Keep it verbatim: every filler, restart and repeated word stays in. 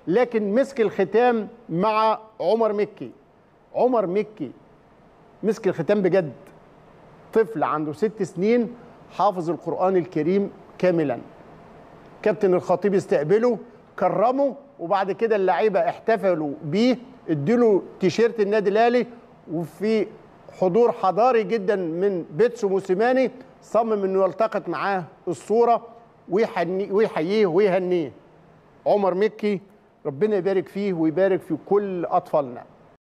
لكن مسك الختام مع عمر مكي. عمر مكي مسك الختام بجد. طفل عنده ست سنين حافظ القرآن الكريم كاملا. كابتن الخطيب استقبله كرمه، وبعد كده اللعيبه احتفلوا بيه، اديله تيشيرت النادي الاهلي، وفي حضور حضاري جدا من بيتسو موسيماني صمم انه يلتقط معاه الصوره ويحييه ويهنيه. عمر مكي ربنا يبارك فيه ويبارك في كل اطفالنا.